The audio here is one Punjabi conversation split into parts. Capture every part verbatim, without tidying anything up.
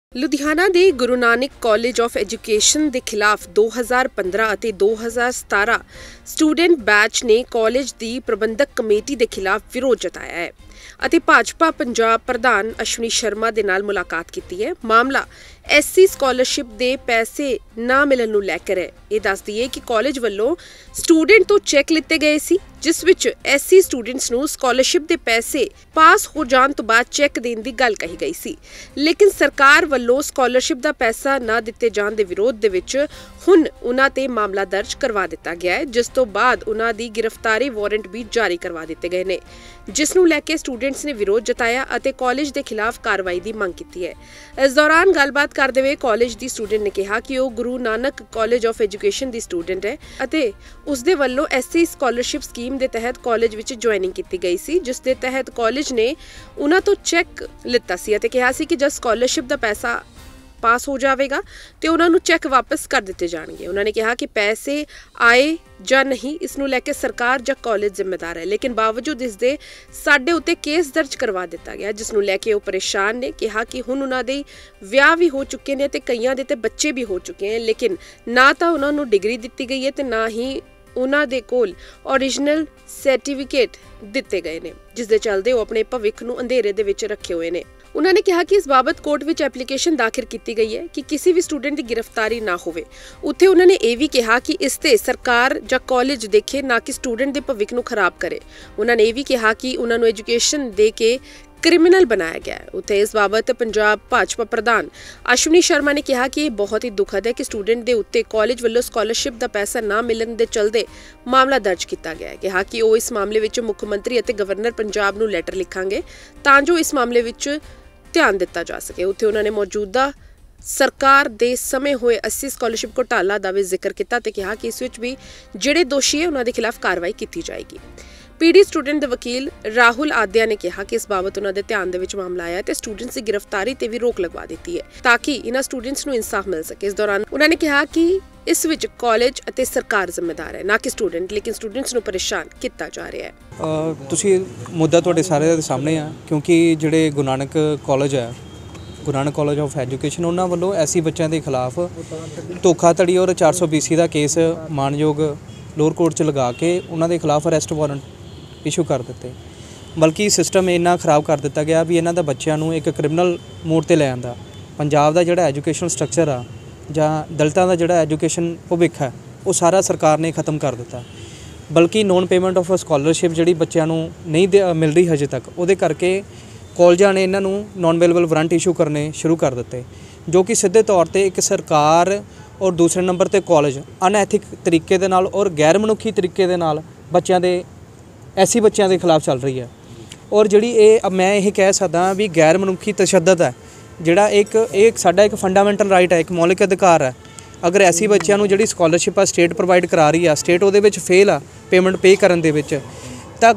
ਲੁਧਿਆਣਾ ਦੇ Guru Nanak college of education ਦੇ ਖਿਲਾਫ ਦੋ ਹਜ਼ਾਰ ਪੰਦਰਾਂ ਅਤੇ ਦੋ ਹਜ਼ਾਰ ਸਤਾਰਾਂ ਸਟੂਡੈਂਟ ਬੈਚ ਨੇ ਕਾਲਜ ਦੀ ਪ੍ਰਬੰਧਕ ਕਮੇਟੀ ਦੇ ਖਿਲਾਫ ਵਿਰੋਧ ਜਤਾਇਆ ਹੈ ਅਤੇ ਭਾਜਪਾ ਪੰਜਾਬ ਪ੍ਰਧਾਨ ਅਸ਼ਵਨੀ ਸ਼ਰਮਾ ਦੇ ਨਾਲ ਮੁਲਾਕਾਤ ਕੀਤੀ ਹੈ। ਮਾਮਲਾ ਐਸਸੀ ਸਕਾਲਰਸ਼ਿਪ ਦੇ ਪੈਸੇ ਨਾ ਮਿਲਣ ਨੂੰ ਲੈ ਕੇ ਹੈ। ਇਹ ਦੱਸਦੀ ਹੈ ਕਿ ਕਾਲਜ ਵੱਲੋਂ ਸਟੂਡੈਂਟ ਤੋਂ ਚੈੱਕ ਲਿੱਤੇ ਗਏ ਸੀ ਜਿਸ ਵਿੱਚ ਐਸਸੀ ਸਟੂਡੈਂਟਸ ਨੂੰ ਸਕਾਲਰਸ਼ਿਪ ਦੇ ਪੈਸੇ ਪਾਸ ਹੋ ਜਾਣ ਤੋਂ ਬਾਅਦ ਚੈੱਕ ਦੇਣ ਦੀ ਗੱਲ ਕਹੀ ਗਈ ਸੀ, ਲੇਕਿਨ ਸਰਕਾਰ ਵੱਲੋਂ ਸਕਾਲਰਸ਼ਿਪ ਦਾ ਪੈਸਾ ਨਾ ਦਿੱਤੇ ਜਾਣ ਦੇ ਵਿਰੋਧ ਦੇ ਵਿੱਚ ਹੁਣ ਉਹਨਾਂ ਤੇ ਮਾਮਲਾ ਦਰਜ ਕਰਵਾ ਦਿੱਤਾ ਗਿਆ ਹੈ, ਜਿਸ ਤੋਂ ਬਾਅਦ ਉਹਨਾਂ ਦੀ ਗ੍ਰਿਫਤਾਰੀ ਵਾਰੰਟ ਵੀ ਜਾਰੀ ਕਰਵਾ ਦਿੱਤੇ ਗਏ ਨੇ, ਜਿਸ ਨੂੰ ਲੈ ਕੇ ਸਟੂਡੈਂਟਸ ਨੇ ਵਿਰੋਧ ਜਤਾਇਆ ਅਤੇ ਕਾਲਜ ਦੇ ਖਿਲਾਫ ਕਾਰਵਾਈ ਦੀ ਮੰਗ ਕੀਤੀ ਹੈ। ਇਸ ਦੌਰਾਨ ਗੱਲਬਾਤ ਕਰਦੇ ਹੋਏ ਕਾਲਜ ਦੀ ਸਟੂਡੈਂਟ ਨੇ ਕਿਹਾ ਕਿ ਉਹ Guru Nanak college of education ਦੀ ਸਟੂਡੈਂਟ ਹੈ ਅਤੇ ਉਸ ਦੇ ਵੱਲੋਂ ਐਸਸੀ ਸਕਾਲਰਸ਼ਿਪ ਸਕੀਮ ਦੇ ਤਹਿਤ ਕਾਲਜ ਵਿੱਚ ਜੁਆਇਨਿੰਗ ਕੀਤੀ ਗਈ ਸੀ, ਜਿਸ ਦੇ ਤਹਿਤ ਕਾਲਜ ਨੇ ਉਹਨਾਂ ਤੋਂ ਚੈੱਕ ਲਿੱਤਾ ਸੀ ਅਤੇ ਕਿਹਾ ਸੀ ਕਿ ਜਦ ਸਕਾਲਰਸ਼ਿਪ ਦਾ ਪੈਸਾ ਪਾਸ ਹੋ ਜਾਵੇਗਾ ਤੇ ਉਹਨਾਂ ਨੂੰ ਚੈੱਕ ਵਾਪਸ ਕਰ ਦਿੱਤੇ ਜਾਣਗੇ। ਉਹਨਾਂ ਨੇ ਕਿਹਾ ਕਿ ਪੈਸੇ ਆਏ ਜਾਂ ਨਹੀਂ ਇਸ ਨੂੰ ਲੈ ਕੇ ਸਰਕਾਰ ਜਾਂ ਕਾਲਜ ਜ਼ਿੰਮੇਦਾਰ ਹੈ, ਲੇਕਿਨ ਬਾਵਜੂਦ ਇਸ ਦੇ ਸਾਡੇ ਉੱਤੇ ਕੇਸ ਦਰਜ ਕਰਵਾ ਦਿੱਤਾ ਗਿਆ, ਜਿਸ ਨੂੰ ਲੈ ਕੇ ਉਹ ਪਰੇਸ਼ਾਨ ਨੇ। ਕਿਹਾ ਕਿ ਹੁਣ ਉਹਨਾਂ ਦੇ ਵਿਆਹ ਵੀ ਹੋ ਚੁੱਕੇ ਨੇ ਤੇ ਕਈਆਂ ਦੇ ਤੇ ਬੱਚੇ ਵੀ ਹੋ ਚੁੱਕੇ ਹਨ, ਲੇਕਿਨ ਨਾ ਤਾਂ ਉਹਨਾਂ ਨੂੰ ਡਿਗਰੀ ਦਿੱਤੀ ਗਈ ਹੈ ਤੇ ਨਾ ਹੀ ਉਹਨਾਂ ਦੇ ਕੋਲ ਓਰੀਜਨਲ ਸਰਟੀਫਿਕੇਟ ਦਿੱਤੇ ਗਏ ਨੇ, ਜਿਸ ਦੇ ਚੱਲਦੇ ਉਹ ਆਪਣੇ ਭਵਿੱਖ ਨੂੰ ਅੰਧੇਰੇ ਦੇ ਵਿੱਚ ਰੱਖੇ ਹੋਏ ਨੇ। ਉਹਨਾਂ ਨੇ ਕਿਹਾ ਕਿ ਇਸ ਬਾਬਤ ਕੋਰਟ ਵਿੱਚ ਐਪਲੀਕੇਸ਼ਨ ਦਾਖਲ ਕੀਤੀ ਗਈ ਹੈ ਕਿ ਕਿਸੇ ਵੀ ਸਟੂਡੈਂਟ ਦੀ ਗ੍ਰਿਫਤਾਰੀ ਨਾ ਹੋਵੇ। ਉੱਥੇ ਉਹਨਾਂ ਨੇ ਇਹ ਵੀ ਕਿਹਾ ਕਿ ਇਸ ਤੇ ਸਰਕਾਰ ਜਾਂ ਕਾਲਜ ਦੇਖੇ, ਨਾ ਕਿ ਸਟੂਡੈਂਟ ਦੇ ਭਵਿੱਖ ਨੂੰ ਖਰਾਬ ਕਰੇ। ਉਹਨਾਂ ਨੇ ਇਹ ਵੀ ਕਿਹਾ ਕਿ ਉਹਨਾਂ ਨੂੰ ਐਜੂਕੇਸ਼ਨ ਦੇ ਕੇ ਕ੍ਰਿਮੀਨਲ ਬਣਾਇਆ ਗਿਆ ਹੈ। ਉੱਥੇ ਇਸ ਬਾਬਤ ਪੰਜਾਬ ਭਾਜਪਾ ਪ੍ਰਧਾਨ ਅਸ਼ਵਨੀ ਸ਼ਰਮਾ ਨੇ ਕਿਹਾ ਕਿ ਇਹ ਬਹੁਤ ਹੀ ਦੁਖਦ ਹੈ ਕਿ ਸਟੂਡੈਂਟ ਦੇ ਉੱਤੇ ਕਾਲਜ ਵੱਲੋਂ ਸਕਾਲਰਸ਼ਿਪ ਦਾ ਪੈਸਾ ਨਾ ਮਿਲਣ ਦੇ ਚਲਦੇ ਮਾਮਲਾ ਦਰਜ ਕੀਤਾ ਗਿਆ ਹੈ। ਕਿਹਾ ਕਿ ਉਹ ਇਸ ਮਾਮਲੇ ਵਿੱਚ ਮੁੱਖ ਮੰਤਰੀ ਅਤੇ ਗਵਰਨਰ ਪੰਜਾਬ ਨੂੰ ਲੈਟਰ ਲਿਖਾਂਗੇ ਤਾਂ ਜੋ ਇਸ ਮਾਮਲੇ ਵਿੱਚ ਧਿਆਨ ਦਿੱਤਾ ਜਾ ਸਕੇ। ਉੱਥੇ ਉਹਨਾਂ ਨੇ ਮੌਜੂਦਾ ਸਰਕਾਰ ਦੇ ਸਮੇਂ ਹੋਏ ਐਸਸੀ ਸਕਾਲਰਸ਼ਿਪ ਘੁਟਾਲਾ ਦਾ ਵੀ ਜ਼ਿਕਰ ਕੀਤਾ ਤੇ ਕਿਹਾ ਕਿ ਇਸ ਵਿੱਚ ਵੀ ਜਿਹੜੇ ਦੋਸ਼ੀ ਹੈ ਉਹਨਾਂ ਦੇ ਖਿਲਾਫ ਕਾਰਵਾਈ ਕੀਤੀ ਜਾਏਗੀ। ਪੀਡੀ ਸਟੂਡੈਂਟ ਦੇ ਵਕੀਲ ਰਾਹੁਲ ਆਦਿਆ ਨੇ ਕਿਹਾ ਕਿ ਇਸ ਬਾਬਤ ਉਹਨਾਂ ਦੇ ਧਿਆਨ ਦੇ ਵਿੱਚ ਮਾਮਲਾ ਆਇਆ ਤੇ ਸਟੂਡੈਂਟਸ ਦੀ ਗ੍ਰਿਫਤਾਰੀ ਤੇ ਵੀ ਰੋਕ ਲਗਵਾ ਦਿੱਤੀ ਹੈ ਤਾਂ ਕਿ ਇਹਨਾਂ ਸਟੂਡੈਂਟਸ ਨੂੰ ਇਨਸਾਫ ਮਿਲ ਸਕੇ। ਇਸ ਦੌਰਾਨ ਉਹਨਾਂ ਨੇ ਕਿਹਾ ਕਿ ਇਸ ਵਿੱਚ ਕਾਲਜ ਅਤੇ ਸਰਕਾਰ ਜ਼ਿੰਮੇਦਾਰ ਹੈ, ਨਾ ਕਿ ਸਟੂਡੈਂਟ, ਲੇਕਿਨ ਸਟੂਡੈਂਟਸ ਨੂੰ ਪਰੇਸ਼ਾਨ ਕੀਤਾ ਜਾ ਰਿਹਾ ਹੈ। ਤੁਸੀਂ ਮੁੱਦਾ ਤੁਹਾਡੇ ਸਾਰਿਆਂ ਦੇ ਸਾਹਮਣੇ ਆ, ਕਿਉਂਕਿ ਜਿਹੜੇ ਗੁਰੂ ਨਾਨਕ ਕਾਲਜ ਹੈ, Guru Nanak college of education, ਉਹਨਾਂ ਵੱਲੋਂ ਐਸੀ ਬੱਚਿਆਂ ਦੇ ਖਿਲਾਫ ਧੋਖਾਧੜੀ ਔਰ ਚਾਰ ਸੌ ਬੀ ਸੀ ਦਾ ਕੇਸ ਮਾਨਯੋਗ ਲੋਅਰ ਕੋਰਟ 'ਚ ਲਗਾ ਕੇ ਉਹਨਾਂ ਦੇ ਖਿਲਾਫ ਅਰੈਸਟ ਵਾਰੰਟ ਇਸ਼ੂ ਕਰ ਦਿੱਤੇ। ਬਲਕਿ ਸਿਸਟਮ ਇੰਨਾ ਖਰਾਬ ਕਰ ਦਿੱਤਾ ਗਿਆ ਵੀ ਇਹਨਾਂ ਦਾ ਬੱਚਿਆਂ ਨੂੰ ਇੱਕ ਕ੍ਰਿਮੀਨਲ ਮੋਡ 'ਤੇ ਲੈ ਆਂਦਾ। ਪੰਜਾਬ ਦਾ ਜਿਹੜਾ ਐਜੂਕੇਸ਼ਨ ਸਟਰਕਚਰ ਆ ਜਾਂ ਦਲਿਤਾਂ ਦਾ ਜਿਹੜਾ ਐਜੂਕੇਸ਼ਨ ਭਵਿੱਖ ਹੈ ਉਹ ਸਾਰਾ ਸਰਕਾਰ ਨੇ ਖ਼ਤਮ ਕਰ ਦਿੱਤਾ। ਬਲਕਿ ਨੋਨ ਪੇਮੈਂਟ ਆਫ ਸਕਾਲਰਸ਼ਿਪ ਜਿਹੜੀ ਬੱਚਿਆਂ ਨੂੰ ਨਹੀਂ ਮਿਲ ਰਹੀ ਹਜੇ ਤੱਕ, ਉਹਦੇ ਕਰਕੇ ਕਾਲਜਾਂ ਨੇ ਇਹਨਾਂ ਨੂੰ ਨੋਨ ਅਵੇਲੇਬਲ ਵਾਰੰਟ ਇਸ਼ੂ ਕਰਨੇ ਸ਼ੁਰੂ ਕਰ ਦਿੱਤੇ, ਜੋ ਕਿ ਸਿੱਧੇ ਤੌਰ 'ਤੇ ਇੱਕ ਸਰਕਾਰ ਔਰ ਦੂਸਰੇ ਨੰਬਰ 'ਤੇ ਕਾਲਜ ਅਨਐਥਿਕ ਤਰੀਕੇ ਦੇ ਨਾਲ ਔਰ ਗੈਰ ਮਨੁੱਖੀ ਤਰੀਕੇ ਦੇ ਨਾਲ ਬੱਚਿਆਂ ਦੇ ਐਸੀ ਬੱਚਿਆਂ ਦੇ ਖਿਲਾਫ ਚੱਲ ਰਹੀ ਹੈ। ਔਰ ਜਿਹੜੀ ਇਹ ਮੈਂ ਇਹ ਕਹਿ ਸਕਦਾ ਵੀ ਗੈਰ ਮਨੁੱਖੀ ਤਸ਼ੱਦਦ ਹੈ, ਜਿਹੜਾ ਇੱਕ ਇਹ ਸਾਡਾ ਇੱਕ ਫੰਡਾਮੈਂਟਲ ਰਾਈਟ ਹੈ, ਇੱਕ ਮੌਲਿਕ ਅਧਿਕਾਰ ਹੈ। ਅਗਰ ਐਸੀ ਬੱਚਿਆਂ ਨੂੰ ਜਿਹੜੀ ਸਕਾਲਰਸ਼ਿਪ ਆ ਸਟੇਟ ਪ੍ਰੋਵਾਈਡ ਕਰਾ ਰਹੀ ਆ, ਸਟੇਟ ਉਹਦੇ ਵਿੱਚ ਫੇਲ ਆ ਪੇਮੈਂਟ ਪੇ ਕਰਨ ਦੇ ਵਿੱਚ, ਤਾਂ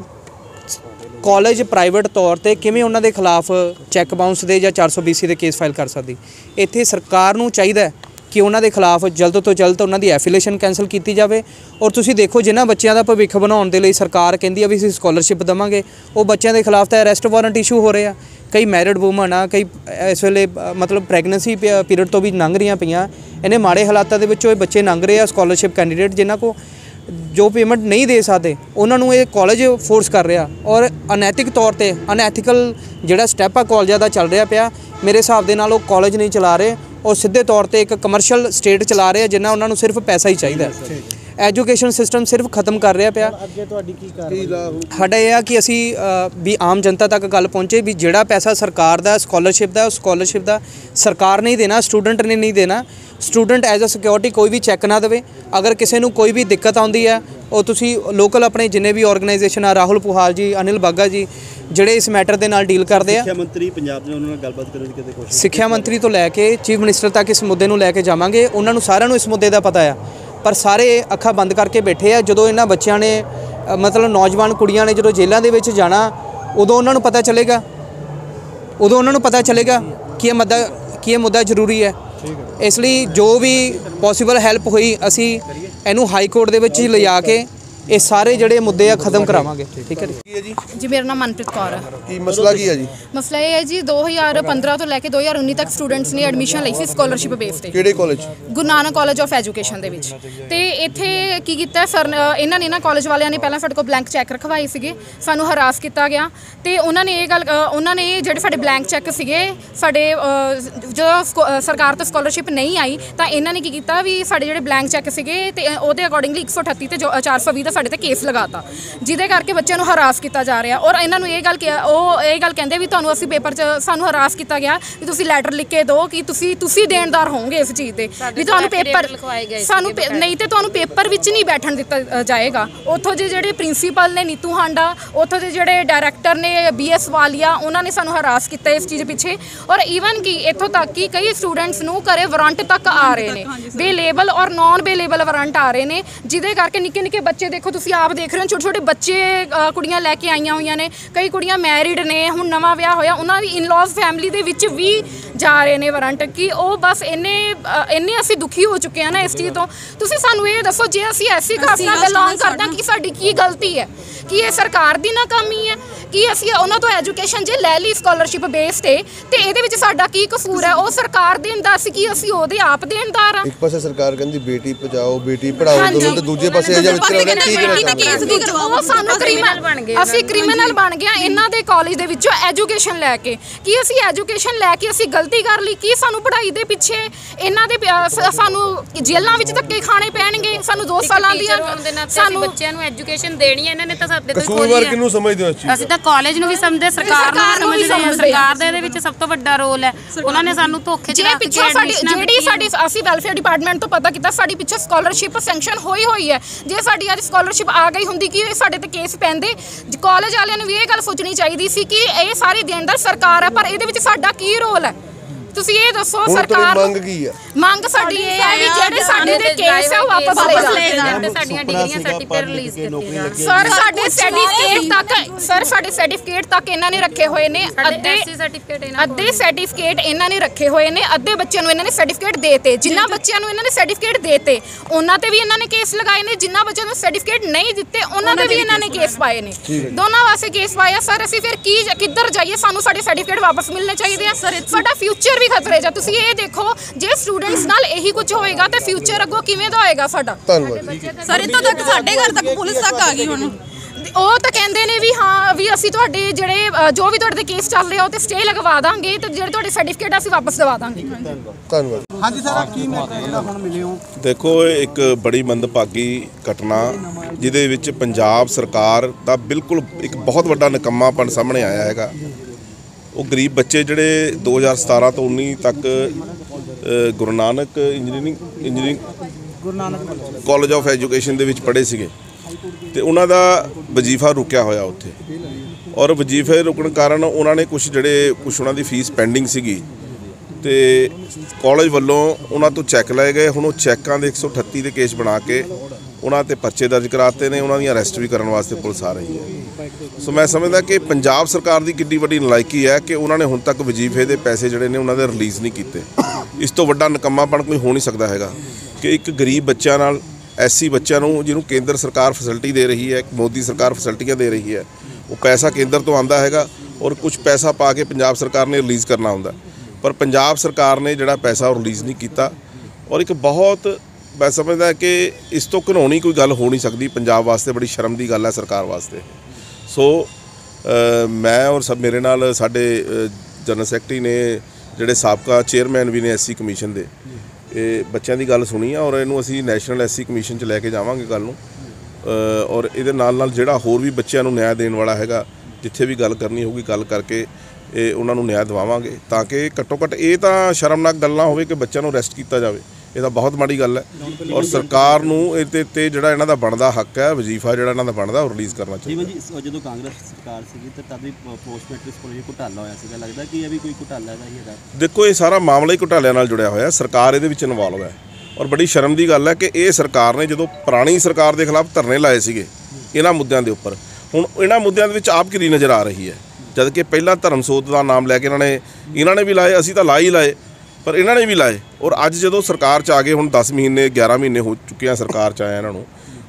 ਕਾਲਜ ਪ੍ਰਾਈਵੇਟ ਤੌਰ 'ਤੇ ਕਿਵੇਂ ਉਹਨਾਂ ਦੇ ਖਿਲਾਫ ਚੈੱਕ ਬਾਉਂਸ ਦੇ ਜਾਂ ਚਾਰ ਸੌ ਬੀ ਸੀ ਦੇ ਕੇਸ ਫਾਈਲ ਕਰ ਸਕਦੀ। ਇੱਥੇ ਸਰਕਾਰ ਨੂੰ ਚਾਹੀਦਾ ਕਿ ਉਹਨਾਂ ਦੇ ਖਿਲਾਫ ਜਲਦ ਤੋਂ ਜਲਦ ਉਹਨਾਂ ਦੀ ਐਫੀਲੀਏਸ਼ਨ ਕੈਂਸਲ ਕੀਤੀ ਜਾਵੇ। ਔਰ ਤੁਸੀਂ ਦੇਖੋ, ਜਿਨ੍ਹਾਂ ਬੱਚਿਆਂ ਦਾ ਭਵਿੱਖ ਬਣਾਉਣ ਦੇ ਲਈ ਸਰਕਾਰ ਕਹਿੰਦੀ ਆ ਵੀ ਅਸੀਂ ਸਕਾਲਰਸ਼ਿਪ ਦੇਵਾਂਗੇ, ਉਹ ਬੱਚਿਆਂ ਦੇ ਖਿਲਾਫ ਤਾਂ ਅਰੈਸਟ ਵਾਰੰਟ ਇਸ਼ੂ ਹੋ ਰਹੇ ਆ। ਕਈ ਮੈਰਿਡ ਵੂਮਨ ਆ, ਕਈ ਇਸ ਵੇਲੇ ਮਤਲਬ ਪ੍ਰੈਗਨੈਂਸੀ ਪੀਰੀਅਡ ਤੋਂ ਵੀ ਲੰਘ ਰਹੀਆਂ ਪਈਆਂ। ਇਹਨੇ ਮਾੜੇ ਹਾਲਾਤਾਂ ਦੇ ਵਿੱਚੋਂ ਇਹ ਬੱਚੇ ਲੰਘ ਰਹੇ ਆ। ਸਕਾਲਰਸ਼ਿਪ ਕੈਂਡੀਡੇਟ ਜਿਨ੍ਹਾਂ ਕੋਲ ਜੋ ਪੇਮੈਂਟ ਨਹੀਂ ਦੇ ਸਕਦੇ, ਉਹਨਾਂ ਨੂੰ ਇਹ ਕਾਲਜ ਫੋਰਸ ਕਰ ਰਿਹਾ ਔਰ ਅਨੈਤਿਕ ਤੌਰ 'ਤੇ ਅਨਐਥੀਕਲ ਜਿਹੜਾ ਸਟੈਪ ਆ ਕਾਲਜਾਂ ਦਾ ਚੱਲ ਰਿਹਾ ਪਿਆ। ਮੇਰੇ ਹਿਸਾਬ ਦੇ ਨਾਲ ਉਹ ਕਾਲਜ ਨਹੀਂ ਚਲਾ ਰਹੇ, ਉਹ ਸਿੱਧੇ ਤੌਰ 'ਤੇ ਇੱਕ ਕਮਰਸ਼ੀਅਲ ਸਟੇਟ ਚਲਾ ਰਹੇ ਆ, ਜਿੰਨਾ ਉਹਨਾਂ ਨੂੰ ਸਿਰਫ ਪੈਸਾ ਹੀ ਚਾਹੀਦਾ। ਐਜੂਕੇਸ਼ਨ ਸਿਸਟਮ ਸਿਰਫ ਖਤਮ ਕਰ ਰਿਹਾ ਪਿਆ। ਅੱਗੇ ਤੁਹਾਡੀ ਕੀ ਕਾਰਵਾਈ? ਸਾਡਾ ਇਹ ਆ ਕਿ ਅਸੀਂ ਵੀ ਆਮ ਜਨਤਾ ਤੱਕ ਗੱਲ ਪਹੁੰਚੇ ਵੀ ਜਿਹੜਾ ਪੈਸਾ ਸਰਕਾਰ ਦਾ ਸਕਾਲਰਸ਼ਿਪ ਦਾ, ਉਸ ਸਕਾਲਰਸ਼ਿਪ ਦਾ ਸਰਕਾਰ ਨਹੀਂ ਦੇਣਾ, ਸਟੂਡੈਂਟ ਨੇ ਨਹੀਂ ਦੇਣਾ। ਸਟੂਡੈਂਟ ਐਜ਼ ਅ ਸਿਕਿਉਰਿਟੀ ਕੋਈ ਵੀ ਚੈੱਕ ਨਾ ਦੇਵੇ। ਅਗਰ ਕਿਸੇ ਨੂੰ ਕੋਈ ਵੀ ਦਿੱਕਤ ਆਉਂਦੀ ਹੈ, ਉਹ ਤੁਸੀਂ ਲੋਕਲ ਆਪਣੇ ਜਿੰਨੇ ਵੀ ਆਰਗੇਨਾਈਜੇਸ਼ਨ ਆ, ਰਾਹੁਲ ਪੁਹਾਲ ਜੀ, ਅਨਿਲ ਬਾਗਾ ਜੀ, ਜਿਹੜੇ ਇਸ ਮੈਟਰ ਦੇ ਨਾਲ ਡੀਲ ਕਰਦੇ ਆ। ਸਿੱਖਿਆ ਮੰਤਰੀ ਪੰਜਾਬ ਦੇ ਉਹਨਾਂ ਨਾਲ ਗੱਲਬਾਤ ਕਰਨ ਦੀ ਕਿਤੇ ਕੋਸ਼ਿਸ਼? ਸਿੱਖਿਆ ਮੰਤਰੀ ਤੋਂ ਲੈ ਕੇ ਚੀਫ ਮਿਨਿਸਟਰ ਤੱਕ ਇਸ ਮੁੱਦੇ ਨੂੰ ਲੈ ਕੇ ਜਾਵਾਂਗੇ। ਉਹਨਾਂ ਨੂੰ ਸਾਰਿਆਂ ਨੂੰ ਇਸ ਮੁੱਦੇ ਦਾ ਪਤਾ ਆ, ਪਰ ਸਾਰੇ ਅੱਖਾਂ ਬੰਦ ਕਰਕੇ ਬੈਠੇ ਆ। ਜਦੋਂ ਇਹਨਾਂ ਬੱਚਿਆਂ ਨੇ ਮਤਲਬ ਨੌਜਵਾਨ ਕੁੜੀਆਂ ਨੇ ਜਦੋਂ ਜੇਲ੍ਹਾਂ ਦੇ ਵਿੱਚ ਜਾਣਾ, ਉਦੋਂ ਉਹਨਾਂ ਨੂੰ ਪਤਾ ਚੱਲੇਗਾ ਉਦੋਂ ਉਹਨਾਂ ਨੂੰ ਪਤਾ ਚੱਲੇਗਾ ਕਿ ਇਹ ਮੁੱਦਾ ਕਿ ਇਹ ਮੁੱਦਾ ਜ਼ਰੂਰੀ ਹੈ। ਇਸ ਲਈ ਜੋ ਵੀ ਪੋਸੀਬਲ ਹੈਲਪ ਹੋਈ, ਅਸੀਂ ਇਹਨੂੰ ਹਾਈ ਕੋਰਟ ਦੇ ਵਿੱਚ ਲਿਜਾ ਕੇ ਇਹ ਸਾਰੇ ਜਿਹੜੇ ਮੁੱਦੇ ਆ ਖਤਮ ਕਰਾਵਾਂਗੇ। ਠੀਕ ਹੈ ਜੀ। ਜੀ ਮੇਰਾ ਨਾਮ ਮਨਪ੍ਰੀਤ ਕੌਰ ਹੈ। ਕੀ ਮਸਲਾ ਕੀ ਹੈ ਜੀ? ਮਸਲਾ ਇਹ ਹੈ ਜੀ ਦੋ ਹਜ਼ਾਰ ਪੰਦਰਾਂ ਤੋਂ ਲੈ ਕੇ ਦੋ ਹਜ਼ਾਰ ਉੱਨੀ ਤੱਕ ਸਟੂਡੈਂਟਸ ਨੇ ਐਡਮਿਸ਼ਨ ਲਈ ਸੀ ਸਕਾਲਰਸ਼ਿਪ ਬੇਸ ਤੇ। ਕਿਹੜੇ college? Guru Nanak college of education ਦੇ ਵਿੱਚ। ਤੇ ਇੱਥੇ ਕੀ ਕੀਤਾ ਸਰ, ਇਹਨਾਂ ਨੇ ਨਾ ਕਾਲਜ ਵਾਲਿਆਂ ਨੇ ਪਹਿਲਾਂ ਸਾਡੇ ਕੋਲ ਬਲੈਂਕ ਚੈੱਕ ਰਖਵਾਏ ਸੀਗੇ, ਸਾਨੂੰ ਹਰਾਸ ਕੀਤਾ ਗਿਆ ਤੇ ਉਹਨਾਂ ਨੇ ਇਹ ਗੱਲ ਉਹਨਾਂ ਨੇ ਜਿਹੜੇ ਸਾਡੇ ਬਲੈਂਕ ਚੈੱਕ ਸੀਗੇ ਸਾਡੇ ਜਦੋਂ ਸਰਕਾਰ ਤੋਂ ਸਕਾਲਰਸ਼ਿਪ ਨਹੀਂ ਆਈ ਤਾਂ ਇਹਨਾਂ ਨੇ ਕੀ ਕੀਤਾ ਵੀ ਸਾਡੇ ਜਿਹੜੇ ਬਲੈਂਕ ਚੈੱਕ ਸੀਗੇ ਤੇ ਉਹਦੇ ਅਕੋਰਡਿੰਗਲੀ ਇੱਕ ਸੌ ਅਠੱਤੀ ਤੇ ਚਾਰ ਸੌ ਵੀਹ ਦਾ ਸਾਡੇ ਤੇ ਕੇਸ ਲਗਾਤਾ, ਜਿਹਦੇ ਕਰਕੇ ਬੱਚਿਆਂ ਨੂੰ ਹਰਾਸ ਕੀਤਾ ਜਾ ਰਿਹਾ। ਔਰ ਇਹਨਾਂ ਨੂੰ ਇਹ ਗੱਲ ਉਹ ਇਹ ਗੱਲ ਕਹਿੰਦੇ ਵੀ ਤੁਹਾਨੂੰ ਅਸੀਂ ਪੇਪਰ 'ਚ ਸਾਨੂੰ ਹਰਾਸ ਕੀਤਾ ਗਿਆ ਵੀ ਤੁਸੀਂ ਲੈਟਰ ਲਿਖ ਕੇ ਦਿਓ ਕਿ ਤੁਸੀਂ ਤੁਸੀਂ ਦੇਣਦਾਰ ਹੋਵੋਗੇ ਇਸ ਚੀਜ਼ ਦੇ, ਵੀ ਤੁਹਾਨੂੰ ਪੇਪਰ ਸਾਨੂੰ ਨਹੀਂ ਤੇ ਤੁਹਾਨੂੰ ਪੇਪਰ ਵਿੱਚ ਨਹੀਂ ਬੈਠਣ ਦਿੱਤਾ ਜਾਏਗਾ। ਉੱਥੋਂ ਦੇ ਜਿਹੜੇ ਪ੍ਰਿੰਸੀਪਲ ਨੇ ਨੀਤੂ ਹਾਂਡਾ, ਉੱਥੋਂ ਦੇ ਜਿਹੜੇ ਡਾਇਰੈਕਟਰ ਨੇ ਬੀ ਐਸ ਵਾਲੀਆ, ਉਹਨਾਂ ਨੇ ਸਾਨੂੰ ਹਰਾਸ ਕੀਤਾ ਇਸ ਚੀਜ਼ ਪਿੱਛੇ। ਔਰ ਈਵਨ ਕਿ ਇੱਥੋਂ ਤੱਕ ਕਿ ਕਈ ਸਟੂਡੈਂਟਸ ਨੂੰ ਘਰੇ ਵਾਰੰਟ ਤੱਕ ਆ ਰਹੇ ਨੇ, ਬੇਲੇਬਲ ਔਰ ਨੌਨ ਬੇਲੇਬਲ ਵਾਰੰਟ ਆ ਰਹੇ ਨੇ, ਜਿਹਦੇ ਕਰਕੇ ਨਿੱਕੇ ਨਿੱਕੇ ਬੱਚੇ ਦੇਖੋ ਤੁਸੀਂ ਆਪ ਦੇਖ ਰਹੇ ਹੋ, ਛੋਟੇ ਛੋਟੇ ਬੱਚੇ ਕੁੜੀਆਂ ਲੈ ਕੇ ਆਈਆਂ ਹੋਈਆਂ ਨੇ, ਕਈ ਕੁੜੀਆਂ ਮੈਰਿਡ ਨੇ, ਹੁਣ ਨਵਾਂ ਵਿਆਹ ਹੋਇਆ, ਉਹਨਾਂ ਦੀ ਇਨ-ਲॉज ਫੈਮਿਲੀ ਦੇ ਵਿੱਚ ਵੀ ਜਾ ਰਹੇ ਨੇ ਵਾਰੰਟ ਕਿ ਉਹ ਬਸ ਇੰਨੇ ਇੰਨੇ ਅਸੀਂ ਦੁਖੀ ਹੋ ਚੁੱਕੇ ਹਾਂ ਨਾ ਇਸ ਚੀਜ਼ ਤੋਂ। ਤੁਸੀਂ ਸਾਨੂੰ ਇਹ ਦੱਸੋ ਜੇ ਅਸੀਂ ਐਸੀ ਕਾਸਟ ਨਾਲ ਬਿਲੋਂਗ ਕਰਦੇ ਹਾਂ ਕਿ ਸਾਡੀ ਕੀ ਗਲਤੀ ਹੈ? ਕਿ ਇਹ ਸਰਕਾਰ ਦੀ ਨਾਕਾਮੀ ਹੈ ਕਿ ਅਸੀਂ ਉਹਨਾਂ ਤੋਂ ਐਜੂਕੇਸ਼ਨ ਜੇ ਲੈ ਲਈ ਸਕਾਲਰਸ਼ਿਪ ਬੇਸ ਤੇ ਤੇ ਇਹਦੇ ਵਿੱਚ ਸਾਡਾ ਕੀ ਕਸੂਰ ਹੈ? ਉਹ ਸਰਕਾਰ ਦੇਣਦਾਰ ਸੀ ਕਿ ਅਸੀਂ ਉਹਦੇ ਆਪ ਦੇਣਦਾਰ ਆ। ਇੱਕ ਪਾਸੇ ਸਰਕਾਰ ਕਹਿੰਦੀ ਬੇਟੀ ਬਚਾਓ ਬੇਟੀ ਪੜਾਓ, ਤੇ ਦੂਜੇ ਪਾਸੇ ਇਹ ਜਿਹਾ ਵਿਚਾਰ ਹੋ ਰਿਹਾ ਕੀ ਕਰਨਾ? ਉਹ ਸਾਨੂੰ ਕ੍ਰਿਮੀਨਲ ਬਣ ਗਏ, ਅਸੀਂ ਕ੍ਰਿਮੀਨਲ ਬਣ ਗਏ ਇਹਨਾਂ ਦੇ ਕਾਲਜ ਦੇ ਵਿੱਚੋਂ ਐਜੂਕੇਸ਼ਨ ਲੈ ਕੇ। ਕਿ ਅਸੀਂ ਐਜੂਕੇਸ਼ਨ ਲੈ ਕੇ ਅਸੀਂ ਗਲਤੀ ਕਰ ਲਈ ਕਿ ਸਾਨੂੰ ਪੜ੍ਹਾਈ ਦੇ ਪਿੱਛੇ ਇਹਨਾਂ ਦੇ ਸਾਨੂੰ ਜੇਲ੍ਹਾਂ ਵਿੱਚ ਧੱਕੇ ਖਾਣੇ ਪੈਣਗੇ? ਸਾਨੂੰ ਦੋ ਸਾਲਾਂ ਦੀਆਂ ਸਾਨੂੰ ਬੱਚਿਆਂ ਨੂੰ ਐਜੂਕੇਸ਼ਨ ਦੇਣੀ ਹੈ, ਇਹਨਾਂ ਨੇ ਤਾਂ ਸਾਡੇ ਤੋਂ ਕਸੂਰਵਾਰ ਕਿਹਨੂੰ ਸਮਝਦੇ ਹੋ ਇਸ ਚੀਜ਼? ਅਸੀਂ ਤਾਂ ਕਾਲਜ ਨੂੰ ਵੀ ਸਮਝਦੇ, ਸਰਕਾਰ ਨੂੰ ਵੀ ਸਮਝਦੇ ਹਾਂ। ਸਰਕਾਰ ਦਾ ਇਹਦੇ ਵਿੱਚ ਸਭ ਤੋਂ ਵੱਡਾ ਰੋਲ ਹੈ, ਉਹਨਾਂ ਨੇ ਸਾਨੂੰ ਧੋਖੇ 'ਚ ਰੱਖ ਕੇ ਸਾਡੀ ਜਿਹੜੀ ਸਾਡੀ ਅਸੀਂ ਵੈਲਫੇਅਰ ਡਿਪਾਰਟਮੈਂਟ ਤੋਂ ਪਤਾ ਕੀਤਾ ਸਾਡੀ ਪਿੱਛੇ ਸਕਾਲਰਸ਼ਿਪ ਸੈਂਕਸ਼ਨ ਹੋਈ ਹੋਈ ਹੈ। ਜੇ ਸਾਡੀ ਅੱਜ ਸਕਾਲਰਸ਼ਿਪ ਆ ਗਈ ਹੁੰਦੀ ਕਿ ਸਾਡੇ ਤੇ ਕੇਸ ਪੈਂਦੇ, ਕਾਲਜ ਵਾਲਿਆਂ ਨੂੰ ਵੀ ਇਹ ਗੱਲ ਸੋਚਣੀ ਚਾਹੀਦੀ ਸੀ ਕਿ ਇਹ ਸਾਰੇ ਦੇਣਦਾਰ ਸਰਕਾਰ ਹੈ, ਪਰ ਇਹਦੇ ਵਿੱਚ ਸਾਡਾ ਕੀ ਰੋਲ ਹੈ? ਤੁਸੀਂ ਇਹ ਦੱਸੋ। ਸਰਕਾਰ ਮੰਗ ਕੀ ਹੈ? ਮੰਗ ਸਾਡੀ ਇਹ ਹੈ ਵੀ ਜਿਹੜੇ ਸਾਡੇ ਦੇ ਕੇਸ ਹੈ ਉਹ ਵਾਪਸ ਲੈ ਜਾਣ ਤੇ ਸਾਡੀਆਂ ਡਿਗਰੀਆਂ ਸਰਟੀਫਿਕੇਟ ਰਿਲੀਜ਼ ਕੀਤੀਆਂ। ਸਰ ਸਾਡੇ ਸਰਟੀਫਿਕੇਟ ਤੱਕ ਸਰ ਸਾਡੇ ਸਰਟੀਫਿਕੇਟ ਤੱਕ ਇਹਨਾਂ ਨੇ ਰੱਖੇ ਹੋਏ ਨੇ, ਅੱਧੇ ਸਰਟੀਫਿਕੇਟ ਅੱਧੇ ਸਰਟੀਫਿਕੇਟ ਇਹਨਾਂ ਨੇ ਰੱਖੇ ਹੋਏ ਨੇ, ਅੱਧੇ ਬੱਚਿਆਂ ਨੂੰ ਇਹਨਾਂ ਨੇ ਸਰਟੀਫਿਕੇਟ ਦੇਤੇ। ਜਿਨ੍ਹਾਂ ਬੱਚਿਆਂ ਨੂੰ ਇਹਨਾਂ ਨੇ ਸਰਟੀਫਿਕੇਟ ਦੇਤੇ ਉਹਨਾਂ ਤੇ ਵੀ ਇਹਨਾਂ ਨੇ ਕੇਸ ਲਗਾਏ ਨੇ, ਜਿਨ੍ਹਾਂ ਬੱਚਿਆਂ ਨੂੰ ਸਰਟੀਫਿਕੇਟ ਨਹੀਂ ਦਿੱਤੇ ਉਹਨਾਂ ਤੇ ਵੀ ਇਹਨਾਂ ਨੇ ਕੇਸ ਪਾਏ ਨੇ। ਦੋਨਾਂ ਵਾਸਤੇ ਕੇਸ ਪਾਇਆ। ਸਰ ਅਸੀਂ ਫਿਰ ਕੀ ਕਿੱਧਰ ਜਾਈਏ? ਸਾਨੂੰ ਸਾਡੇ ਸਰਟੀਫਿਕੇਟ ਵਾਪਸ ਮਿਲਣੇ ਚਾਹੀਦੇ ਆ। ਸਾਡਾ ਫਿਊਚਰ ਵੀ ਖਤਰੇ 'ਚ। ਤੁਸੀਂ ਇਹ ਦੇਖੋ ਜੇ ਸਟੂਡੈਂਟਸ ਨਾਲ ਇਹੀ ਕੁਝ ਹੋਏਗਾ ਤੇ ਫਿਊਚਰ ਅੱਗੋਂ ਕਿਵੇਂ ਦਾ ਹੋਏਗਾ ਸਾਡਾ? ਧੰਨਵਾਦ ਸਰ ਇੱਥੋਂ ਤੱਕ ਸਾਡੇ ਘਰ ਤੱਕ ਪੁਲਿਸ ਤੱਕ ਆ ਗਈ ਹੁਣ। ਉਹ ਤਾਂ ਕਹਿੰਦੇ ਨੇ ਵੀ ਹਾਂ ਵੀ ਅਸੀਂ ਤੁਹਾਡੇ ਜਿਹੜੇ ਜੋ ਵੀ ਤੁਹਾਡੇ ਤੇ ਕੇਸ ਚੱਲ ਰਿਹਾ ਉਹ ਤੇ ਸਟੇ ਲਗਵਾ ਦਾਂਗੇ ਤੇ ਜਿਹੜੇ ਤੁਹਾਡੇ ਸਰਟੀਫਿਕੇਟ ਅਸੀਂ ਵਾਪਸ ਦਵਾ ਦਾਂਗੇ। ਧੰਨਵਾਦ। ਹਾਂਜੀ ਸਰ, ਕੀ ਮੈਟਰ ਜਿਹੜਾ ਹੁਣ ਮਿਲੇ ਹੋ? ਦੇਖੋ ਇੱਕ ਬੜੀ ਮੰਦਭਾਗੀ ਘਟਨਾ ਜਿਹਦੇ ਵਿੱਚ ਪੰਜਾਬ ਸਰਕਾਰ ਦਾ ਬਿਲਕੁਲ ਇੱਕ ਬਹੁਤ ਵੱਡਾ ਨਿਕੰਮਾਪਣ ਸਾਹਮਣੇ ਆਇਆ ਹੈਗਾ। ਉਹ ਗਰੀਬ ਬੱਚੇ ਜਿਹੜੇ ਦੋ ਹਜ਼ਾਰ ਸਤਾਰਾਂ ਤੋਂ ਉੱਨੀ ਤੱਕ Guru Nanak engineering engineering Guru Nanak college of education ਦੇ ਵਿੱਚ ਪੜ੍ਹੇ ਸੀਗੇ ਤੇ ਉਹਨਾਂ ਦਾ ਵਜ਼ੀਫਾ ਰੁਕਿਆ ਹੋਇਆ ਉੱਥੇ, ਔਰ ਵਜ਼ੀਫੇ ਰੁਕਣ ਕਾਰਨ ਉਹਨਾਂ ਨੇ ਕੁਝ ਜਿਹੜੇ ਕੁਝ ਉਹਨਾਂ ਦੀ ਫੀਸ ਪੈਂਡਿੰਗ ਸੀਗੀ ਤੇ ਕਾਲਜ ਵੱਲੋਂ ਉਹਨਾਂ ਤੋਂ ਚੈੱਕ ਲਏ ਗਏ। ਹੁਣ ਉਹ ਚੈੱਕਾਂ ਦੇ ਇੱਕ ਸੌ ਅਠੱਤੀ ਦੇ ਕੇਸ ਬਣਾ ਕੇ ਉਹਨਾਂ ਤੇ ਪਰਚੇ ਦਰਜ ਕਰਾਤੇ ਨੇ, ਉਹਨਾਂ ਦੀਆਂ ਅਰੈਸਟ ਵੀ ਕਰਨ ਵਾਸਤੇ ਪੁਲਿਸ ਆ ਰਹੀ ਹੈ। ਸੋ ਮੈਂ ਸਮਝਦਾ ਕਿ ਪੰਜਾਬ ਸਰਕਾਰ ਦੀ ਕਿੰਨੀ ਵੱਡੀ ਨਲਾਇਕੀ ਹੈ ਕਿ ਉਹਨਾਂ ਨੇ ਹੁਣ ਤੱਕ ਵਜ਼ੀਫੇ ਦੇ ਪੈਸੇ ਜਿਹੜੇ ਨੇ ਉਹਨਾਂ ਦੇ ਰਿਲੀਜ਼ ਨਹੀਂ ਕੀਤੇ। ਇਸ ਤੋਂ ਵੱਡਾ ਨਿਕੰਮਾਪਣ ਕੋਈ ਹੋ ਨਹੀਂ ਸਕਦਾ ਹੈਗਾ ਕਿ ਇੱਕ ਗਰੀਬ ਬੱਚਿਆਂ ਨਾਲ ਐਸੀ ਬੱਚਿਆਂ ਨੂੰ ਜਿਹਨੂੰ ਕੇਂਦਰ ਸਰਕਾਰ ਫੈਸਿਲਿਟੀ ਦੇ ਰਹੀ ਹੈ, ਮੋਦੀ ਸਰਕਾਰ ਫੈਸਿਲਿਟੀਆਂ ਦੇ ਰਹੀ ਹੈ, ਉਹ ਪੈਸਾ ਕੇਂਦਰ ਤੋਂ ਆਉਂਦਾ ਹੈਗਾ ਔਰ ਕੁਝ ਪੈਸਾ ਪਾ ਕੇ ਪੰਜਾਬ ਸਰਕਾਰ ਨੇ ਰਿਲੀਜ਼ ਕਰਨਾ ਹੁੰਦਾ, ਪਰ ਪੰਜਾਬ ਸਰਕਾਰ ਨੇ ਜਿਹੜਾ ਪੈਸਾ ਉਹ ਰਿਲੀਜ਼ ਨਹੀਂ ਕੀਤਾ। ਔਰ ਇੱਕ ਬਹੁਤ ਮੈਂ ਸਮਝਦਾ ਕਿ ਇਸ ਤੋਂ ਘਿਨਾਉਣੀ ਕੋਈ ਗੱਲ ਹੋ ਨਹੀਂ ਸਕਦੀ। ਪੰਜਾਬ ਵਾਸਤੇ ਬੜੀ ਸ਼ਰਮ ਦੀ ਗੱਲ ਹੈ, ਸਰਕਾਰ ਵਾਸਤੇ। ਸੋ ਮੈਂ ਔਰ ਸਭ ਮੇਰੇ ਨਾਲ ਸਾਡੇ ਜਨਰਲ ਸੈਕਟਰੀ ਨੇ ਜਿਹੜੇ ਸਾਬਕਾ ਚੇਅਰਮੈਨ ਵੀ ਨੇ ਐਸਸੀ ਕਮਿਸ਼ਨ ਦੇ, ਇਹ ਬੱਚਿਆਂ ਦੀ ਗੱਲ ਸੁਣੀ ਆ ਔਰ ਇਹਨੂੰ ਅਸੀਂ ਨੈਸ਼ਨਲ ਐਸਸੀ ਕਮਿਸ਼ਨ 'ਚ ਲੈ ਕੇ ਜਾਵਾਂਗੇ ਗੱਲ ਨੂੰ। ਔਰ ਇਹਦੇ ਨਾਲ ਨਾਲ ਜਿਹੜਾ ਹੋਰ ਵੀ ਬੱਚਿਆਂ ਨੂੰ ਨਿਆਂ ਦੇਣ ਵਾਲਾ ਹੈਗਾ, ਜਿੱਥੇ ਵੀ ਗੱਲ ਕਰਨੀ ਹੋਊਗੀ ਗੱਲ ਕਰਕੇ ਇਹ ਉਹਨਾਂ ਨੂੰ ਨਿਆਂ ਦਿਵਾਵਾਂਗੇ, ਤਾਂ ਕਿ ਘੱਟੋ ਘੱਟ ਇਹ ਤਾਂ ਸ਼ਰਮਨਾਕ ਗੱਲ ਨਾ ਹੋਵੇ ਕਿ ਬੱਚਿਆਂ ਨੂੰ ਅਰੈਸਟ ਕੀਤਾ ਜਾਵੇ। ਇਹ ਤਾਂ ਬਹੁਤ ਮਾੜੀ ਗੱਲ ਹੈ ਔਰ ਸਰਕਾਰ ਨੂੰ ਇਹਦੇ ਉੱਤੇ ਜਿਹੜਾ ਇਹਨਾਂ ਦਾ ਬਣਦਾ ਹੱਕ ਹੈ, ਵਜ਼ੀਫਾ ਜਿਹੜਾ ਇਹਨਾਂ ਦਾ ਬਣਦਾ ਉਹ ਰਿਲੀਜ਼ ਕਰਨਾ ਚਾਹੀਦਾ। ਜੀ ਜਦੋਂ ਕਾਂਗਰਸ ਸਰਕਾਰ ਸੀਗੀ ਤਾਂ ਤਦ ਵੀ ਪੋਸਟ ਮੈਟ੍ਰਿਕ ਸਕੂਲ ਵਿੱਚ ਘੁਟਾਲਾ ਹੋਇਆ ਸੀਗਾ, ਲੱਗਦਾ ਕਿ ਇਹ ਵੀ ਕੋਈ ਘੁਟਾਲਾ ਦਾ ਹੀ ਹੈਗਾ? ਦੇਖੋ ਇਹ ਸਾਰਾ ਮਾਮਲਾ ਹੀ ਘੁਟਾਲਿਆਂ ਨਾਲ ਜੁੜਿਆ ਹੋਇਆ, ਸਰਕਾਰ ਇਹਦੇ ਵਿੱਚ ਇਨਵੋਲਵ ਹੈ ਔਰ ਬੜੀ ਸ਼ਰਮ ਦੀ ਗੱਲ ਹੈ ਕਿ ਇਹ ਸਰਕਾਰ ਨੇ ਜਦੋਂ ਪੁਰਾਣੀ ਸਰਕਾਰ ਦੇ ਖਿਲਾਫ ਧਰਨੇ ਲਾਏ ਸੀਗੇ ਇਹਨਾਂ ਮੁੱਦਿਆਂ ਦੇ ਉੱਪਰ, ਹੁਣ ਇਹਨਾਂ ਮੁੱਦਿਆਂ ਦੇ ਵਿੱਚ ਆਪ ਕਿਰੀ ਨਜ਼ਰ ਆ ਰਹੀ ਹੈ। ਜਦ ਕਿ ਪਹਿਲਾਂ ਧਰਮ ਸੋਧ ਦਾ ਨਾਮ ਲੈ ਕੇ ਇਹਨਾਂ ਨੇ ਇਹਨਾਂ ਨੇ ਵੀ ਲਾਏ, ਅਸੀਂ ਤਾਂ ਲਾ ਹੀ ਲਾਏ, ਪਰ ਇਹਨਾਂ ਨੇ ਵੀ ਲਾਏ। ਔਰ ਅੱਜ ਜਦੋਂ ਸਰਕਾਰ 'ਚ ਆ ਗਏ, ਹੁਣ ਦਸ ਮਹੀਨੇ ਗਿਆਰਾਂ ਮਹੀਨੇ ਹੋ ਚੁੱਕੇ ਆ ਸਰਕਾਰ 'ਚ ਆਇਆ ਇਹਨਾਂ ਨੂੰ,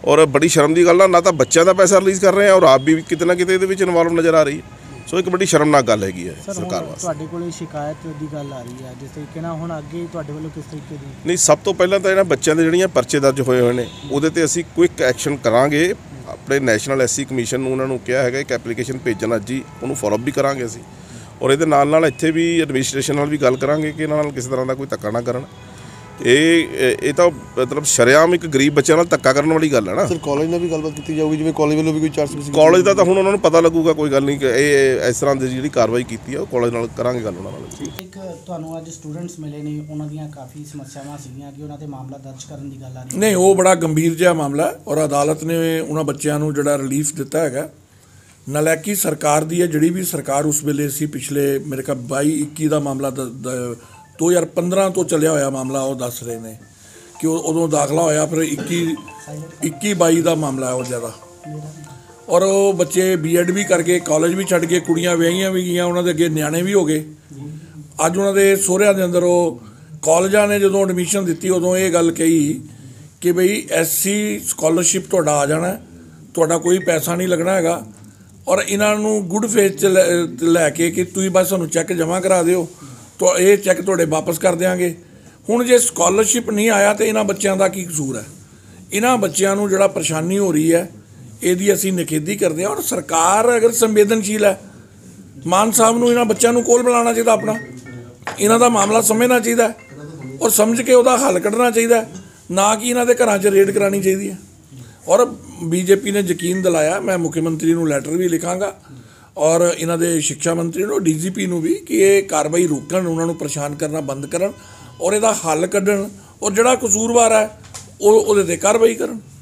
ਔਰ ਬੜੀ ਸ਼ਰਮ ਦੀ ਗੱਲ ਆ, ਨਾ ਤਾਂ ਬੱਚਿਆਂ ਦਾ ਪੈਸਾ ਰਿਲੀਜ਼ ਕਰ ਰਹੇ ਆ ਔਰ ਆਪ ਵੀ ਕਿਤੇ ਨਾ ਕਿਤੇ ਇਹਦੇ ਵਿੱਚ ਇਨਵੋਲਵ ਨਜ਼ਰ ਆ ਰਹੀ ਹੈ। ਸੋ ਇੱਕ ਬੜੀ ਸ਼ਰਮਨਾਕ ਗੱਲ ਹੈਗੀ ਹੈ ਸਰਕਾਰ ਵਾਸਤੇ। ਤੁਹਾਡੇ ਕੋਲ ਸ਼ਿਕਾਇਤ ਦੀ ਗੱਲ ਆ ਰਹੀ ਹੈ ਜਿਸ ਤਰੀਕੇ ਨਾਲ, ਹੁਣ ਅੱਗੇ ਤੁਹਾਡੇ ਵੱਲੋਂ ਕਿਸ ਤਰੀਕੇ ਦੀ? ਨਹੀਂ, ਸਭ ਤੋਂ ਪਹਿਲਾਂ ਤਾਂ ਇਹਨਾਂ ਬੱਚਿਆਂ ਦੇ ਜਿਹੜੀਆਂ ਪਰਚੇ ਦਰਜ ਹੋਏ ਹੋਏ ਨੇ ਉਹਦੇ ਤੇ ਅਸੀਂ ਕੁਇਕ ਐਕਸ਼ਨ ਕਰਾਂਗੇ। ਆਪਣੇ ਨੈਸ਼ਨਲ ਐਸਸੀ ਕਮਿਸ਼ਨ ਨੂੰ ਉਹਨਾਂ ਨੂੰ ਕਿਹਾ ਹੈਗਾ ਇੱਕ ਐਪਲੀਕੇਸ਼ਨ ਭੇਜਣ, ਅੱਜ ਹੀ ਉਹਨੂੰ ਫੋਲੋ ਅਪ ਵੀ ਕਰਾਂਗੇ ਅਸੀਂ। ਔਰ ਇਹਦੇ ਨਾਲ ਨਾਲ ਇੱਥੇ ਵੀ ਐਡਮਿਨਿਸਟ੍ਰੇਸ਼ਨ ਨਾਲ ਵੀ ਗੱਲ ਕਰਾਂਗੇ ਕਿ ਇਹਨਾਂ ਨਾਲ ਕਿਸੇ ਤਰ੍ਹਾਂ ਦਾ ਕੋਈ ਧੱਕਾ ਨਾ ਕਰਨ। ਇਹ ਇਹ ਤਾਂ ਮਤਲਬ ਸ਼ਰੇਆਮ ਇੱਕ ਗਰੀਬ ਬੱਚਿਆਂ ਨਾਲ ਧੱਕਾ ਕਰਨ ਵਾਲੀ ਗੱਲ ਹੈ ਨਾ। ਸਰ ਕਾਲਜ ਨਾਲ ਵੀ ਗੱਲਬਾਤ ਕੀਤੀ ਜਾਊਗੀ, ਜਿਵੇਂ ਕਾਲਜ ਵੱਲੋਂ ਵੀ ਕੋਈ ਚਾਰ ਸੌ ਕਾਲਜ ਦਾ ਤਾਂ ਹੁਣ ਉਹਨਾਂ ਨੂੰ ਪਤਾ ਲੱਗੂਗਾ, ਕੋਈ ਗੱਲ ਨਹੀਂ ਕਿ ਇਹ ਇਸ ਤਰ੍ਹਾਂ ਦੀ ਜਿਹੜੀ ਕਾਰਵਾਈ ਕੀਤੀ ਆ ਉਹ ਕਾਲਜ ਨਾਲ ਕਰਾਂਗੇ ਗੱਲ ਉਹਨਾਂ ਨਾਲ। ਇੱਕ ਤੁਹਾਨੂੰ ਅੱਜ ਸਟੂਡੈਂਟਸ ਮਿਲੇ ਨੇ, ਉਹਨਾਂ ਦੀਆਂ ਕਾਫੀ ਸਮੱਸਿਆਵਾਂ ਸੀਗੀਆਂ ਕਿ ਉਹਨਾਂ ਤੇ ਮਾਮਲਾ ਦਰਜ ਕਰਨ ਦੀ ਗੱਲ ਆ ਰਹੀ। ਨਹੀਂ, ਉਹ ਬੜਾ ਗੰਭੀਰ ਜਿਹਾ ਮਾਮਲਾ ਹੈ ਔਰ ਅਦਾਲਤ ਨੇ ਉਹਨਾਂ ਬੱਚਿਆਂ ਨੂੰ ਜਿਹੜਾ ਰਿਲੀਫ ਦਿੱਤਾ ਹੈਗਾ। ਨਲਾਇਕੀ ਸਰਕਾਰ ਦੀ ਹੈ, ਜਿਹੜੀ ਵੀ ਸਰਕਾਰ ਉਸ ਵੇਲੇ ਸੀ, ਪਿਛਲੇ ਮੇਰੇ ਖਿਆਲ ਬਾਈ ਇੱਕੀ ਦਾ ਮਾਮਲਾ ਦੋ ਹਜ਼ਾਰ ਪੰਦਰਾਂ ਤੋਂ ਚੱਲਿਆ ਹੋਇਆ ਮਾਮਲਾ, ਉਹ ਦੱਸ ਰਹੇ ਨੇ ਕਿ ਉਹ ਉਦੋਂ ਦਾਖਲਾ ਹੋਇਆ, ਫਿਰ ਇੱਕੀ ਇੱਕੀ ਬਾਈ ਦਾ ਮਾਮਲਾ ਹੈ ਉਹ ਜ਼ਿਆਦਾ। ਔਰ ਉਹ ਬੱਚੇ ਬੀ ਐਡ ਵੀ ਕਰ ਗਏ, ਕਾਲਜ ਵੀ ਛੱਡ ਗਏ, ਕੁੜੀਆਂ ਵਿਆਹੀਆਂ ਵੀ ਗਈਆਂ, ਉਹਨਾਂ ਦੇ ਅੱਗੇ ਨਿਆਣੇ ਵੀ ਹੋ ਗਏ। ਅੱਜ ਉਹਨਾਂ ਦੇ ਸਹੁਰਿਆਂ ਦੇ ਅੰਦਰ ਉਹ ਕਾਲਜਾਂ ਨੇ ਜਦੋਂ ਐਡਮਿਸ਼ਨ ਦਿੱਤੀ ਉਦੋਂ ਇਹ ਗੱਲ ਕਹੀ ਕਿ ਬਈ ਐਸਸੀ ਸਕਾਲਰਸ਼ਿਪ ਤੁਹਾਡਾ ਆ ਜਾਣਾ, ਤੁਹਾਡਾ ਕੋਈ ਪੈਸਾ ਨਹੀਂ ਲੱਗਣਾ ਹੈਗਾ। ਔਰ ਇਹਨਾਂ ਨੂੰ ਗੁੱਡ ਫੇਥ 'ਚ ਲੈ ਕੇ ਕਿ ਤੁਸੀਂ ਬਸ ਸਾਨੂੰ ਚੈੱਕ ਜਮ੍ਹਾਂ ਕਰਾ ਦਿਓ, ਤਾਂ ਇਹ ਚੈੱਕ ਤੁਹਾਡੇ ਵਾਪਸ ਕਰ ਦਿਆਂਗੇ। ਹੁਣ ਜੇ ਸਕਾਲਰਸ਼ਿਪ ਨਹੀਂ ਆਇਆ ਤਾਂ ਇਹਨਾਂ ਬੱਚਿਆਂ ਦਾ ਕੀ ਕਸੂਰ ਹੈ? ਇਹਨਾਂ ਬੱਚਿਆਂ ਨੂੰ ਜਿਹੜਾ ਪਰੇਸ਼ਾਨੀ ਹੋ ਰਹੀ ਹੈ ਇਹਦੀ ਅਸੀਂ ਨਿਖੇਧੀ ਕਰਦੇ ਹਾਂ। ਔਰ ਸਰਕਾਰ ਅਗਰ ਸੰਵੇਦਨਸ਼ੀਲ ਹੈ, ਮਾਨ ਸਾਹਿਬ ਨੂੰ ਇਹਨਾਂ ਬੱਚਿਆਂ ਨੂੰ ਕੋਲ ਬੁਲਾਉਣਾ ਚਾਹੀਦਾ, ਆਪਣਾ ਇਹਨਾਂ ਦਾ ਮਾਮਲਾ ਸਮਝਣਾ ਚਾਹੀਦਾ ਔਰ ਸਮਝ ਕੇ ਉਹਦਾ ਹੱਲ ਕੱਢਣਾ ਚਾਹੀਦਾ, ਨਾ ਕਿ ਇਹਨਾਂ ਦੇ ਘਰਾਂ 'ਚ ਰੇਡ ਕਰਾਉਣੀ ਚਾਹੀਦੀ ਹੈ। ਔਰ ਬੀਜੇਪੀ ਨੇ ਯਕੀਨ ਦਿਲਾਇਆ, ਮੈਂ ਮੁੱਖ ਮੰਤਰੀ ਨੂੰ ਲੈਟਰ ਵੀ ਲਿਖਾਂਗਾ ਔਰ ਇਹਨਾਂ ਦੇ ਸਿੱਖਿਆ ਮੰਤਰੀ ਨੂੰ, ਡੀ ਜੀ ਪੀ ਨੂੰ ਵੀ, ਕਿ ਇਹ ਕਾਰਵਾਈ ਰੋਕਣ, ਉਹਨਾਂ ਨੂੰ ਪਰੇਸ਼ਾਨ ਕਰਨਾ ਬੰਦ ਕਰਨ ਔਰ ਇਹਦਾ ਹੱਲ ਕੱਢਣ ਔਰ ਜਿਹੜਾ ਕਸੂਰਵਾਰ ਹੈ ਉਹ ਉਹਦੇ 'ਤੇ ਕਾਰਵਾਈ ਕਰਨ।